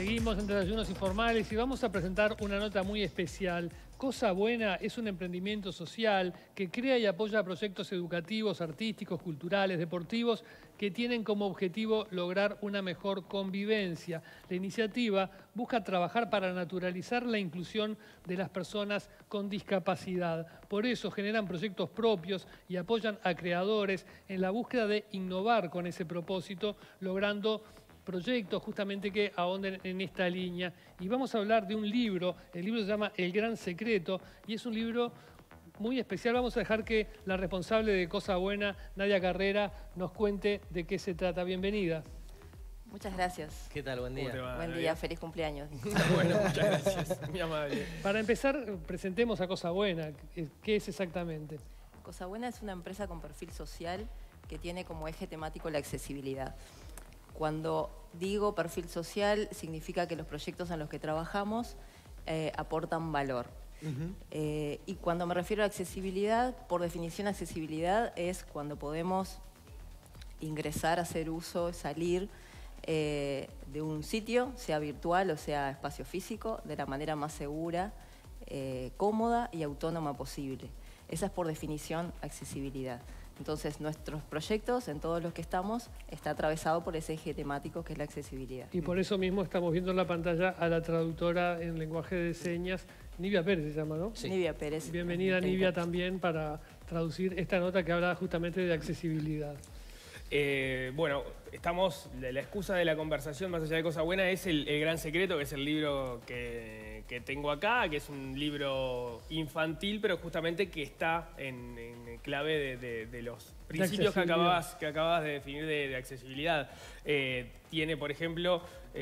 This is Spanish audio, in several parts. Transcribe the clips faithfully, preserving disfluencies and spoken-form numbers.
Seguimos entre Desayunos Informales y vamos a presentar una nota muy especial. Cosa Buena es un emprendimiento social que crea y apoya proyectos educativos, artísticos, culturales, deportivos que tienen como objetivo lograr una mejor convivencia. La iniciativa busca trabajar para naturalizar la inclusión de las personas con discapacidad. Por eso generan proyectos propios y apoyan a creadores en la búsqueda de innovar con ese propósito, logrando proyectos justamente que ahonden en esta línea. Y vamos a hablar de un libro, el libro se llama El Gran Secreto y es un libro muy especial. Vamos a dejar que la responsable de Cosa Buena, Nadia Carrera, nos cuente de qué se trata. Bienvenida. Muchas gracias. ¿Qué tal? Buen día. Va, Buen día, feliz cumpleaños. Bueno, muchas gracias, muy amable. Para empezar, presentemos a Cosa Buena. ¿Qué es exactamente? Cosa Buena es una empresa con perfil social que tiene como eje temático la accesibilidad. Cuando digo perfil social, significa que los proyectos en los que trabajamos eh, aportan valor. Uh-huh. eh, y cuando me refiero a accesibilidad, por definición accesibilidad es cuando podemos ingresar, hacer uso, salir eh, de un sitio, sea virtual o sea espacio físico, de la manera más segura, eh, cómoda y autónoma posible. Esa es por definición accesibilidad. Entonces, nuestros proyectos, en todos los que estamos, está atravesado por ese eje temático que es la accesibilidad. Y por eso mismo estamos viendo en la pantalla a la traductora en lenguaje de señas, Nivia Pérez se llama, ¿no? Sí. Nivia Pérez. Bienvenida, Nivia, también para traducir esta nota que habla justamente de accesibilidad. Eh, bueno, estamos, la, la excusa de la conversación, más allá de Cosa Buena, es el, el Gran Secreto, que es el libro que, que tengo acá, que es un libro infantil, pero justamente que está en, en clave de, de, de los principios que acababas, que acabas de definir de, de accesibilidad. Eh, tiene, por ejemplo,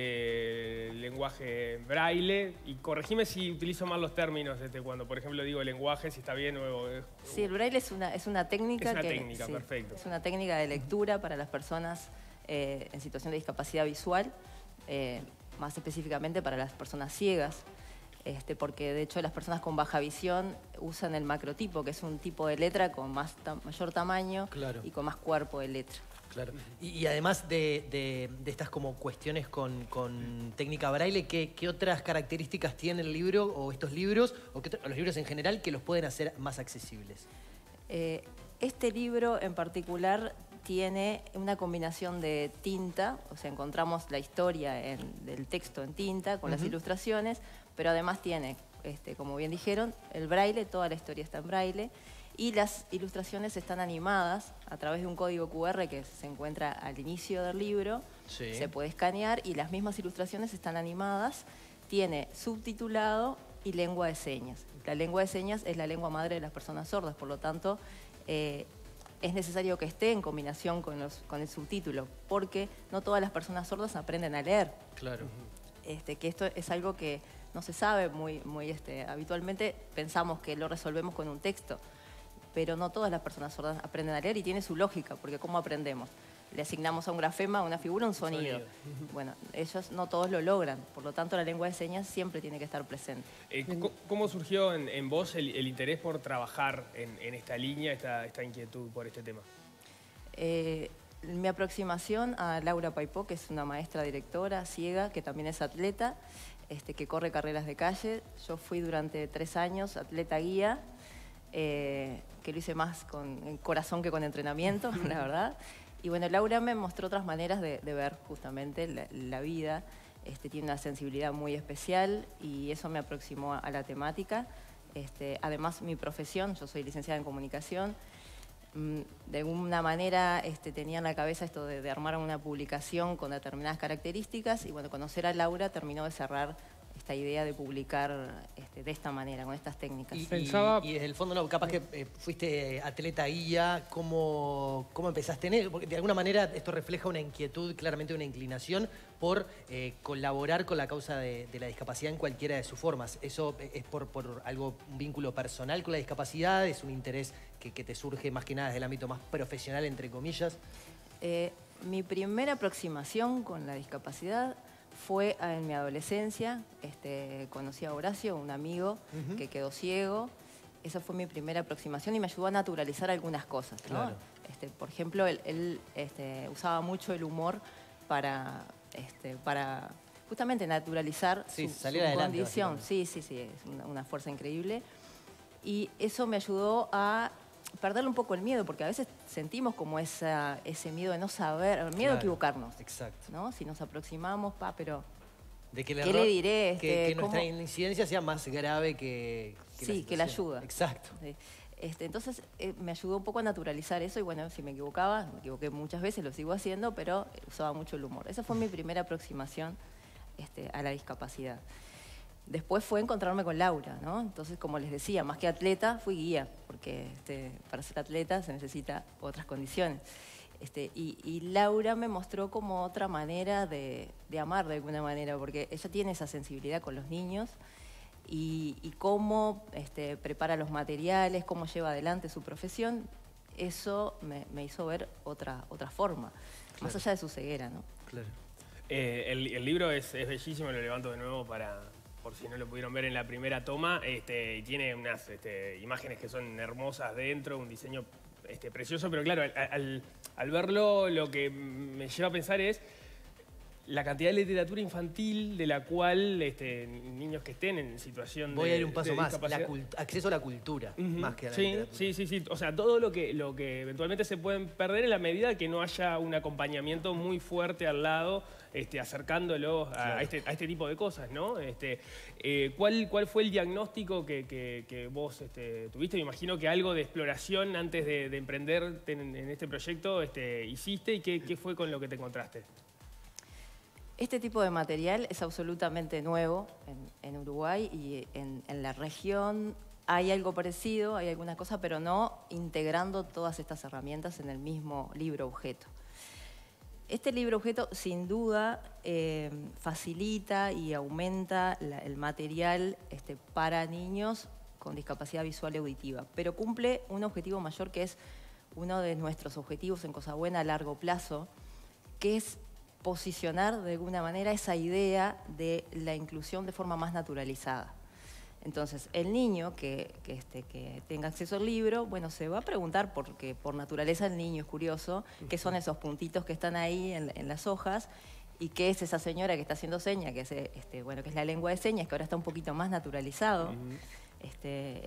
eh, lenguaje braille, y corregime si utilizo mal los términos este, cuando, por ejemplo, digo lenguaje, si está bien o... o sí, el braille es una, es una técnica... Es una que, técnica, sí, perfecto. Es una técnica de lectura para las personas eh, en situación de discapacidad visual, eh, más específicamente para las personas ciegas, este, porque de hecho las personas con baja visión usan el macrotipo, que es un tipo de letra con más ta mayor tamaño, claro, y con más cuerpo de letra. Claro. Y, y además de, de, de estas como cuestiones con, con técnica braille, ¿qué, ¿qué otras características tiene el libro o estos libros, o, qué, o los libros en general, que los pueden hacer más accesibles? Eh, este libro en particular tiene una combinación de tinta, o sea, encontramos la historia en, del texto en tinta con uh-huh. las ilustraciones, pero además tiene, este, como bien dijeron, el braille, toda la historia está en braille, y las ilustraciones están animadas a través de un código cu erre que se encuentra al inicio del libro, sí. Se puede escanear y las mismas ilustraciones están animadas, tiene subtitulado y lengua de señas. La lengua de señas es la lengua madre de las personas sordas, por lo tanto, eh, es necesario que esté en combinación con, los, con el subtítulo, porque no todas las personas sordas aprenden a leer. Claro. Este, que esto es algo que no se sabe muy, muy este, habitualmente, pensamos que lo resolvemos con un texto, pero no todas las personas sordas aprenden a leer y tiene su lógica, porque ¿cómo aprendemos? Le asignamos a un grafema, a una figura, un sonido. sonido. Bueno, ellos no todos lo logran, por lo tanto la lengua de señas siempre tiene que estar presente. Eh, ¿Cómo surgió en, en vos el, el interés por trabajar en, en esta línea, esta, esta inquietud por este tema? Eh, mi aproximación a Laura Paipó, que es una maestra directora ciega, que también es atleta, este, que corre carreras de calle. Yo fui durante tres años atleta guía, eh, que lo hice más con corazón que con entrenamiento, la verdad. Y bueno, Laura me mostró otras maneras de, de ver justamente la, la vida. Este, tiene una sensibilidad muy especial y eso me aproximó a, a la temática. Este, además, mi profesión, yo soy licenciada en comunicación, mmm, de alguna manera este, tenía en la cabeza esto de, de armar una publicación con determinadas características y bueno, conocer a Laura terminó de cerrar esta idea de publicar este, de esta manera, con estas técnicas. Y, Pensaba... y, y desde el fondo, no, capaz que eh, fuiste atleta guía, ¿cómo, ¿cómo empezaste en él? Porque de alguna manera esto refleja una inquietud, claramente una inclinación por eh, colaborar con la causa de, de la discapacidad en cualquiera de sus formas. ¿Eso es por, por algo, un vínculo personal con la discapacidad? ¿Es un interés que, que te surge más que nada desde el ámbito más profesional, entre comillas? Eh, mi primera aproximación con la discapacidad fue en mi adolescencia. Este, conocí a Horacio, un amigo uh-huh. que quedó ciego. Esa fue mi primera aproximación y me ayudó a naturalizar algunas cosas, ¿no? Claro. Este, por ejemplo, él, él este, usaba mucho el humor para, este, para justamente naturalizar Sí, su, salir su adelante, condición. básicamente. Sí, sí, sí, es una, una fuerza increíble. Y eso me ayudó a perderle un poco el miedo, porque a veces sentimos como esa, ese miedo de no saber, el miedo Claro, a equivocarnos. Exacto. ¿No? Si nos aproximamos, pa, pero... De que el ¿Qué error- le diré? Que, Este, que nuestra ¿cómo? incidencia sea más grave que, que Sí, que la situación. ayuda. Exacto. Sí. Este, entonces eh, me ayudó un poco a naturalizar eso y bueno, si me equivocaba, me equivoqué muchas veces, lo sigo haciendo, pero eh, usaba mucho el humor. Esa fue mi primera aproximación este, a la discapacidad. Después fue encontrarme con Laura, ¿no? Entonces, como les decía, más que atleta, fui guía, porque este, para ser atleta se necesita otras condiciones. Este, y, y Laura me mostró como otra manera de, de amar de alguna manera, porque ella tiene esa sensibilidad con los niños y, y cómo este, prepara los materiales, cómo lleva adelante su profesión, eso me, me hizo ver otra, otra forma, Claro. más allá de su ceguera, ¿no? Claro. Eh, el, el libro es, es bellísimo, lo levanto de nuevo para, por si no lo pudieron ver en la primera toma, este, y tiene unas este, imágenes que son hermosas dentro, un diseño este, precioso, pero claro, al, al, al verlo lo que me lleva a pensar es la cantidad de literatura infantil de la cual este, niños que estén en situación Voy de a ir un paso de más, la discapacidad- cult- acceso a la cultura, Ujú, más que a la sí, literatura. sí, sí, sí. O sea, todo lo que, lo que eventualmente se pueden perder en la medida que no haya un acompañamiento muy fuerte al lado, este, acercándolo a, Claro. a este, a este tipo de cosas, ¿no? Este, eh, ¿cuál, ¿Cuál fue el diagnóstico que, que- que vos este, tuviste? Me imagino que algo de exploración antes de, de emprender en, en este proyecto este, hiciste y qué, qué fue con lo que te encontraste. Este tipo de material es absolutamente nuevo en, en Uruguay y en, en la región hay algo parecido, hay algunas cosas, pero no integrando todas estas herramientas en el mismo libro objeto. Este libro objeto sin duda eh, facilita y aumenta la- el material este, para niños con discapacidad visual y auditiva, pero cumple un objetivo mayor que es uno de nuestros objetivos en Cosa Buena a largo plazo, que es posicionar de alguna manera esa idea de la inclusión de forma más naturalizada. Entonces, el niño que, que, este, que tenga acceso al libro, bueno, se va a preguntar, porque por naturaleza el niño es curioso, qué son esos puntitos que están ahí en, en las hojas y qué es esa señora que está haciendo seña, que es, este, bueno, que es la lengua de señas, que ahora está un poquito más naturalizado. este,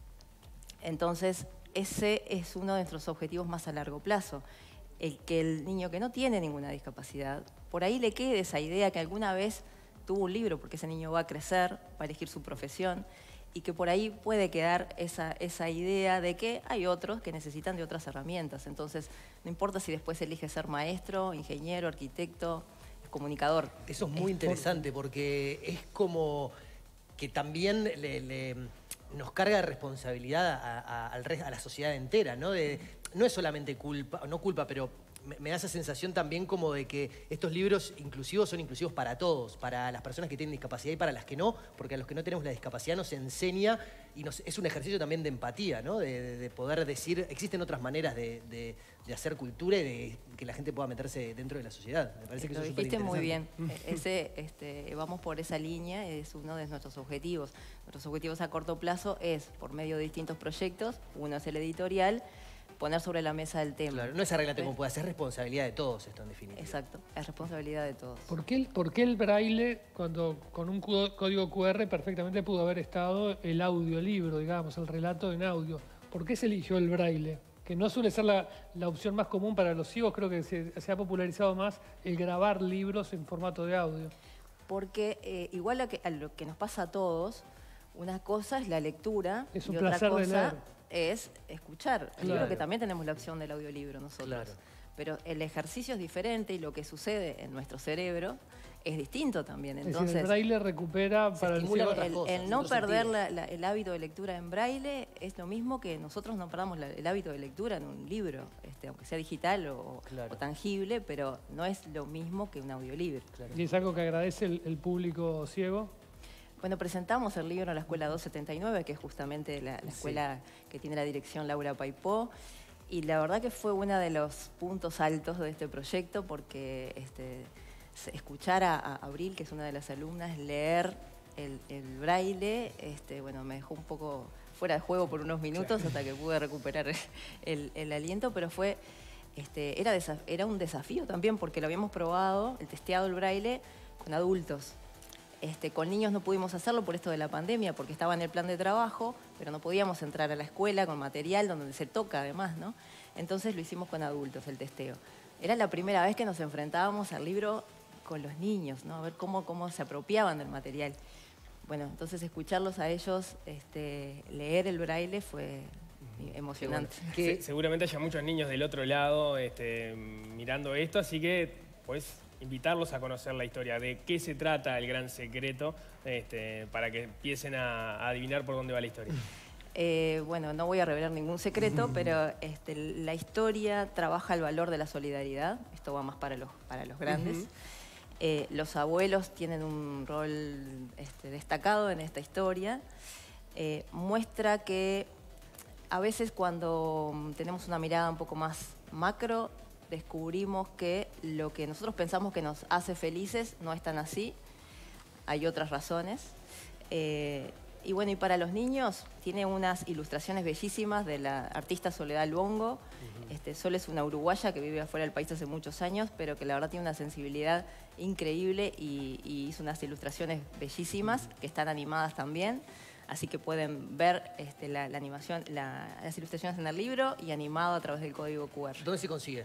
entonces, ese es uno de nuestros objetivos más a largo plazo. El que el niño que no tiene ninguna discapacidad, por ahí le quede esa idea que alguna vez tuvo un libro, porque ese niño va a crecer, va a elegir su profesión, y que por ahí puede quedar esa, esa idea de que hay otros que necesitan de otras herramientas. Entonces, no importa si después elige ser maestro, ingeniero, arquitecto, comunicador. Eso es muy interesante porque es como que también le, le- nos carga de responsabilidad a, a- al res- a la sociedad entera, ¿no? De, no es solamente culpa, no culpa, pero me, me da esa sensación también como de que estos libros inclusivos son inclusivos para todos, para las personas que tienen discapacidad y para las que no, porque a los que no tenemos la discapacidad nos enseña y nos, es un ejercicio también de empatía, ¿no? De, de- de poder decir, existen otras maneras de, de- de hacer cultura y de que la gente pueda meterse dentro de la sociedad. Me parece que Lo eso es dijiste muy bien. superinteresante. E- Ese, este, vamos por esa línea, es uno de nuestros objetivos. Nuestros objetivos a corto plazo es, por medio de distintos proyectos, uno es el editorial, poner sobre la mesa el tema. Claro, no es arreglate ¿Sí? como pueda, es responsabilidad de todos esto en definitiva. Exacto, es responsabilidad de todos. ¿Por qué, el, por qué el braille, cuando con un cu- código cu erre perfectamente pudo haber estado el audiolibro, digamos, el relato en audio? ¿Por qué se eligió el braille? Que no suele ser la, la opción más común para los ciegos, creo que se, se ha popularizado más el grabar libros en formato de audio. Porque eh, igual a, que, a lo que nos pasa a todos, una cosa es la lectura Es un y otra placer de cosa leer. es escuchar. Claro. Creo que también tenemos la opción del audiolibro nosotros. Claro. Pero el ejercicio es diferente y lo que sucede en nuestro cerebro es distinto también. Es decir, Entonces, el braille recupera Se para el estimula ciego. otras el, cosas, el no otros perder sentidos. la- la- el hábito de lectura en braille es lo mismo que nosotros no perdamos la- el hábito de lectura en un libro, este, aunque sea digital o, Claro. o tangible, pero no es lo mismo que un audiolibro. Y es algo que agradece el, el público ciego. Bueno, presentamos el libro en la Escuela doscientos setenta y nueve, que es justamente la, la escuela que tiene la dirección Laura Paipó, y la verdad que fue uno de los puntos altos de este proyecto, porque este, se- escuchar a, a Abril, que es una de las alumnas, leer el, el braille, este, bueno, me dejó un poco fuera de juego por unos minutos hasta que pude recuperar el, el aliento, pero fue... Este, era, desa- era un desafío también porque lo habíamos probado, el testeado del braille, con adultos. Este, con niños no pudimos hacerlo por esto de la pandemia, porque estaba en el plan de trabajo, pero no podíamos entrar a la escuela con material donde se toca además, ¿no? Entonces lo hicimos con adultos, el testeo. Era la primera vez que nos enfrentábamos al libro con los niños, ¿no? A ver cómo, cómo se apropiaban del material. Bueno, entonces escucharlos a ellos este, leer el braille fue emocionante. Bueno. Que seguramente haya muchos niños del otro lado este, mirando esto, así que pues invitarlos a conocer la historia, de qué se trata El Gran Secreto, este, para que empiecen a, a adivinar por dónde va la historia. Eh, bueno, no voy a revelar ningún secreto, pero este, la historia trabaja el valor de la solidaridad. Esto va más para los, para los grandes. Uh-huh. eh, los abuelos tienen un rol este, destacado en esta historia. Eh, muestra que a veces cuando tenemos una mirada un poco más macro, descubrimos que lo que nosotros pensamos que nos hace felices no es tan así. Hay otras razones. Eh, y bueno, y para los niños tiene unas ilustraciones bellísimas de la artista Soledad Luongo. Uh-huh. este, Sol es una uruguaya que vive afuera del país hace muchos años, pero que la verdad tiene una sensibilidad increíble y, y hizo unas ilustraciones bellísimas que están animadas también. Así que pueden ver este, la, la animación, la, las ilustraciones en el libro y animado a través del código cu erre. ¿Dónde se consigue?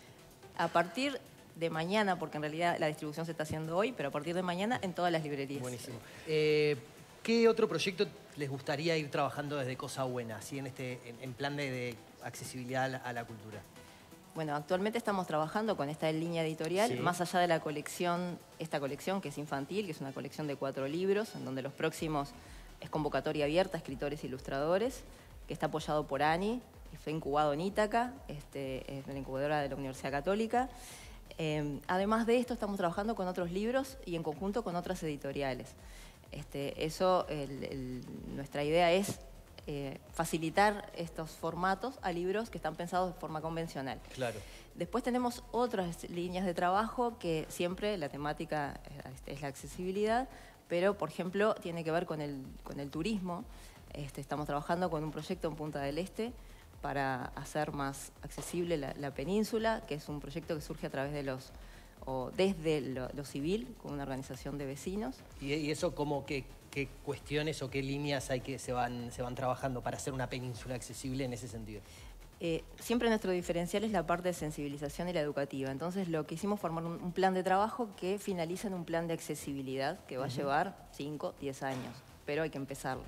A partir de mañana, porque en realidad la distribución se está haciendo hoy, pero a partir de mañana en todas las librerías. Buenísimo. Eh, ¿Qué otro proyecto les gustaría ir trabajando desde Cosa Buena, así en, este, en, en plan de, de accesibilidad a la, a la cultura? Bueno, actualmente estamos trabajando con esta línea editorial, sí. Más allá de la colección, esta colección que es infantil, que es una colección de cuatro libros, en donde los próximos es convocatoria abierta a escritores e ilustradores, que está apoyado por ANI, y fue incubado en Ítaca, este, es la incubadora de la Universidad Católica. Eh, además de esto, estamos trabajando con otros libros y en conjunto con otras editoriales. Este, eso, el, el, nuestra idea es eh, facilitar estos formatos a libros que están pensados de forma convencional. Claro. Después tenemos otras líneas de trabajo que siempre la temática es, es la accesibilidad, pero, por ejemplo, tiene que ver con el, con el turismo. Este, estamos trabajando con un proyecto en Punta del Este para hacer más accesible la, la península, que es un proyecto que surge a través de los, o desde lo, lo civil, con una organización de vecinos. ¿Y, y eso cómo, qué, qué cuestiones o qué líneas hay que se van, se van trabajando para hacer una península accesible en ese sentido? Eh, siempre nuestro diferencial es la parte de sensibilización y la educativa. Entonces lo que hicimos fue formar un, un plan de trabajo que finaliza en un plan de accesibilidad que va uh-huh. a llevar cinco, diez años, pero hay que empezarlo.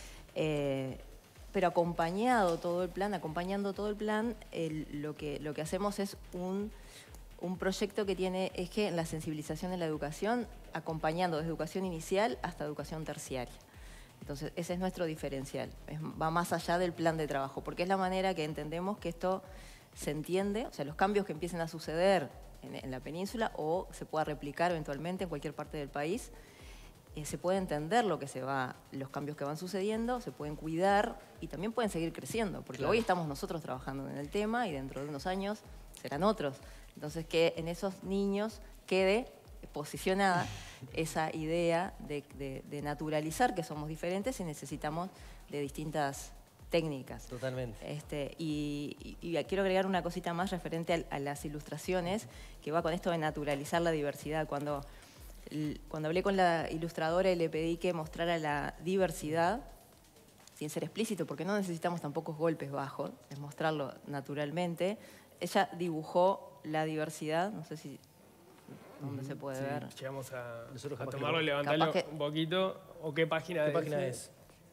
Eh, pero acompañado todo el plan, acompañando todo el plan, el, lo, que, lo que hacemos es un, un proyecto que tiene eje en la sensibilización en la educación, acompañando desde educación inicial hasta educación terciaria. Entonces, ese es nuestro diferencial, es, va más allá del plan de trabajo, porque es la manera que entendemos que esto se entiende, o sea, los cambios que empiecen a suceder en, en la península o se pueda replicar eventualmente en cualquier parte del país, eh, se puede entender lo que se va, los cambios que van sucediendo, se pueden cuidar y también pueden seguir creciendo, porque claro. Hoy estamos nosotros trabajando en el tema y dentro de unos años serán otros. Entonces, que en esos niños quede posicionada esa idea de, de, de naturalizar que somos diferentes y necesitamos de distintas técnicas. Totalmente. Este, y, y, y quiero agregar una cosita más referente a, a las ilustraciones, que va con esto de naturalizar la diversidad. Cuando, cuando hablé con la ilustradora y le pedí que mostrara la diversidad, sin ser explícito, porque no necesitamos tampoco golpes bajos, es mostrarlo naturalmente, ella dibujó la diversidad, no sé si donde se puede sí, ver. Llegamos a, Nosotros a tomarlo, levantarlo que, un poquito. ¿O qué página, ¿qué es? página es?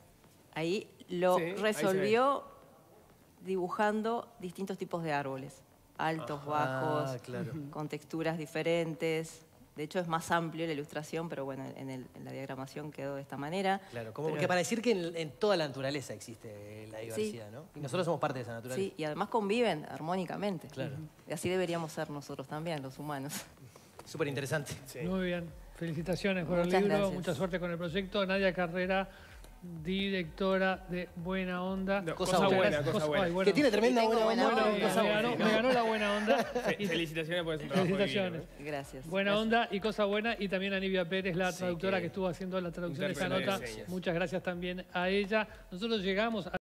Ahí lo sí, resolvió ahí dibujando distintos tipos de árboles. Altos, Ajá, bajos, claro. con texturas diferentes. De hecho, es más amplio la ilustración, pero bueno, en, el, en la diagramación quedó de esta manera. Claro, como pero... que para decir que en, en toda la naturaleza existe la diversidad, sí. ¿no? Y nosotros somos parte de esa naturaleza. Sí, y además conviven armónicamente. Claro. Y así deberíamos ser nosotros también, los humanos. Súper interesante. Sí. Muy bien. Felicitaciones por Muchas el libro. Gracias. Mucha suerte con el proyecto. Nadia Carrera, directora de Buena Onda. No, cosa, cosa buena, cosa, cosa buena. Ay, bueno. Que tiene tremenda buena, buena onda. onda. Me, me, ganó, me ganó la buena onda. Fe, felicitaciones por ese trabajo. Felicitaciones. Divino, ¿eh? Gracias. Buena gracias. onda y cosa buena. Y también a Nivia Pérez, la sí, traductora que... que estuvo haciendo la traducción de esta nota. De Muchas gracias también a ella. Nosotros llegamos a